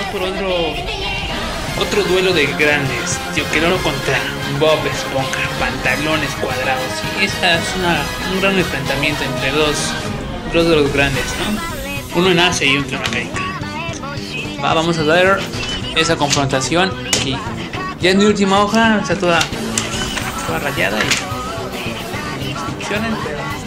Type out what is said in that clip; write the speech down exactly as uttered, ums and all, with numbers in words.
por otro otro duelo de grandes. Tío Keloro contra Bob Esponja, pantalones cuadrados. Y esa es una, un gran enfrentamiento entre dos, dos de los grandes, ¿no? Uno en Asia y otro en América. Va, vamos a ver esa confrontación aquí. Ya es mi última hoja, está toda, toda rayada y, y instrucciones, pero